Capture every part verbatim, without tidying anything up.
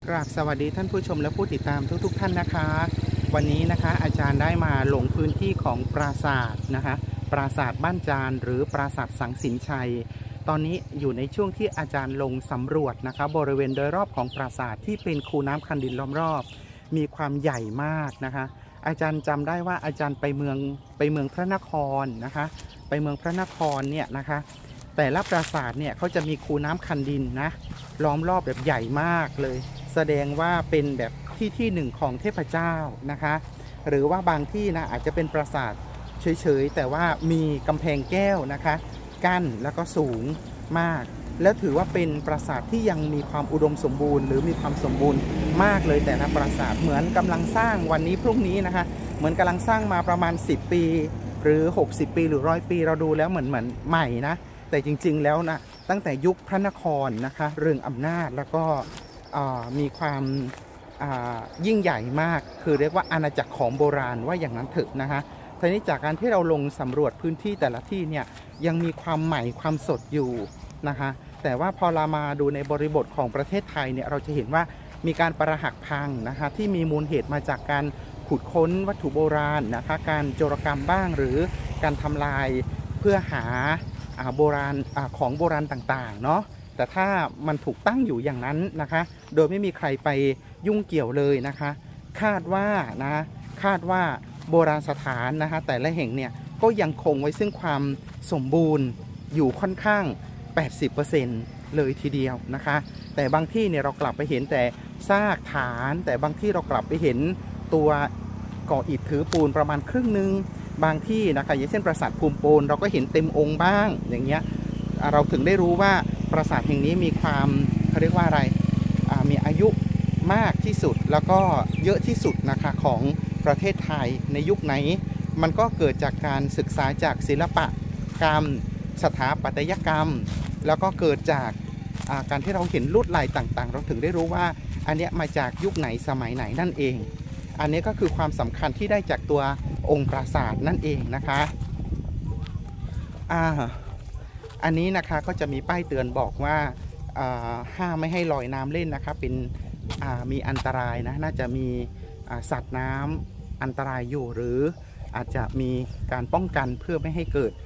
กราบสวัสดีท่านผู้ชมและผู้ติดตามทุกๆทท่านนะคะวันนี้นะคะอาจารย์ได้มาลงพื้นที่ของปราสาทนะคะปราสาทบ้านจานหรือปราสาทสังสินชัยตอนนี้อยู่ในช่วงที่อาจารย์ลงสำรวจนะคะบริเวณโดยรอบของปราสาทที่เป็นคูน้ำคันดินล้อมรอบมีความใหญ่มากนะคะอาจารย์จำได้ว่าอาจารย์ไปเมืองไปเมืองพระนครนะคะไปเมืองพระนครเนี่ยนะคะแต่ละปราสาทเนี่ยเขาจะมีคูน้ำคันดินนะล้อมรอบแบบใหญ่มากเลยแสดงว่าเป็นแบบที่ที่หนึ่งของเทพเจ้านะคะหรือว่าบางที่นะอาจจะเป็นปราสาทเฉยๆแต่ว่ามีกำแพงแก้วนะคะกั้นแล้วก็สูงมากแล้วถือว่าเป็นปราสาทที่ยังมีความอุดมสมบูรณ์หรือมีความสมบูรณ์มากเลยแต่ละปราสาทเหมือนกำลังสร้างวันนี้พรุ่งนี้นะคะเหมือนกำลังสร้างมาประมาณสิบปีหรือหกสิบปีหรือร้อยปีเราดูแล้วเหมือนเหมือนใหม่นะแต่จริงๆแล้วนะตั้งแต่ยุคพระนครนะคะเรืองอำนาจแล้วก็มีความยิ่งใหญ่มากคือเรียกว่าอาณาจักรของโบราณว่าอย่างนั้นเถอะนะคะทีนี้จากการที่เราลงสำรวจพื้นที่แต่ละที่เนี่ยยังมีความใหม่ความสดอยู่นะคะแต่ว่าพอเรามาดูในบริบทของประเทศไทยเนี่ยเราจะเห็นว่ามีการปรักหักพังนะคะที่มีมูลเหตุมาจากการขุดค้นวัตถุโบราณนะคะการโจรกรรมบ้างหรือการทำลายเพื่อหาโบราณของโบราณต่างๆเนาะแต่ถ้ามันถูกตั้งอยู่อย่างนั้นนะคะโดยไม่มีใครไปยุ่งเกี่ยวเลยนะคะคาดว่านะคาดว่าโบราณสถานนะคะแต่ละแห่งเนี่ยก็ยังคงไว้ซึ่งความสมบูรณ์อยู่ค่อนข้าง แปดสิบเปอร์เซ็นต์ เลยทีเดียวนะคะแต่บางที่เนี่ยเรากลับไปเห็นแต่ซากฐานแต่บางที่เรากลับไปเห็นตัวก่ออิฐถือปูนประมาณครึ่งนึงบางที่นะคะอย่างเช่นปราสาทภูมิโปนเราก็เห็นเต็มองค์บ้างอย่างเงี้ยเราถึงได้รู้ว่าปราสาทแห่งนี้มีความเขาเรียกว่าอะไรมีอายุมากที่สุดแล้วก็เยอะที่สุดนะคะของประเทศไทยในยุคไหนมันก็เกิดจากการศึกษาจากศิลปกรรมสถาปัตยกรรมแล้วก็เกิดจากการที่เราเห็นลวดลายต่างๆเราถึงได้รู้ว่าอันนี้มาจากยุคไหนสมัยไหนนั่นเองอันนี้ก็คือความสำคัญที่ได้จากตัวองค์ปราสาทนั่นเองนะคะอ่าอันนี้นะคะก็จะมีป้ายเตือนบอกว่าห้ามไม่ให้ลอยน้ำเล่นนะคะเป็นมีอันตรายนะน่าจะมีสัตว์น้ำอันตรายอยู่หรืออาจจะมีการป้องกันเพื่อไม่ให้เกิด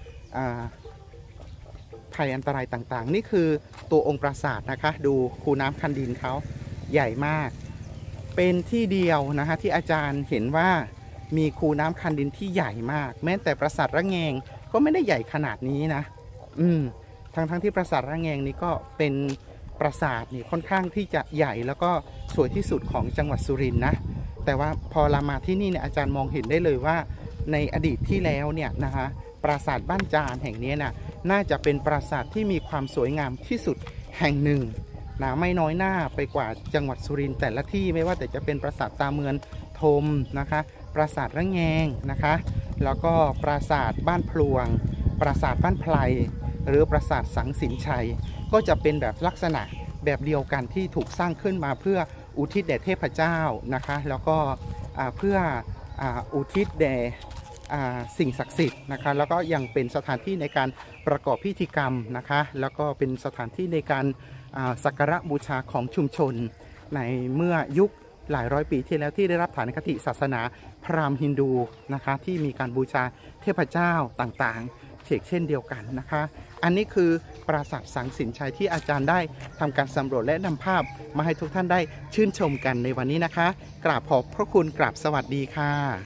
ภัยอันตรายต่างๆนี่คือตัวองค์ปราสาทนะคะดูคูน้ำคันดินเขาใหญ่มากเป็นที่เดียวนะคะที่อาจารย์เห็นว่ามีคูน้ำคันดินที่ใหญ่มากแม้แต่ปราสาทระแงงก็ไม่ได้ใหญ่ขนาดนี้นะอืมทั้งทั้งที่ปราสาทระแงงนี้ก็เป็นปราสาทนี่ค่อนข้างที่จะใหญ่แล้วก็สวยที่สุดของจังหวัดสุรินทร์นะแต่ว่าพอเรามาที่นี่เนี่ยอาจารย์มองเห็นได้เลยว่าในอดีตที่แล้วเนี่ยนะคะปราสาทบ้านจานแห่งนี้นะน่าจะเป็นปราสาทที่มีความสวยงามที่สุดแห่งหนึ่งนะไม่น้อยหน้าไปกว่าจังหวัดสุรินทร์แต่ละที่ไม่ว่าแต่จะเป็นปราสาทตาเมืองธมนะคะปราสาทระแงงนะคะแล้วก็ปราสาทบ้านพลวงปราสาทบ้านไพรหรือปราสาทสังสินชัยก็จะเป็นแบบลักษณะแบบเดียวกันที่ถูกสร้างขึ้นมาเพื่ออุทิศแด่เทพเจ้านะคะแล้วก็เพื่ออุทิศแด่สิ่งศักดิ์สิทธิ์นะคะแล้วก็ยังเป็นสถานที่ในการประกอบพิธีกรรมนะคะแล้วก็เป็นสถานที่ในการสักการะบูชาของชุมชนในเมื่อยุคหลายร้อยปีที่แล้วที่ได้รับฐานคติศาสนาพราหมณ์ฮินดูนะคะที่มีการบูชาเทพเจ้าต่างๆเช่นเดียวกันนะคะอันนี้คือปราสาทสังสินชัยที่อาจารย์ได้ทำการสำรวจและนำภาพมาให้ทุกท่านได้ชื่นชมกันในวันนี้นะคะกราบขอบพระคุณกราบสวัสดีค่ะ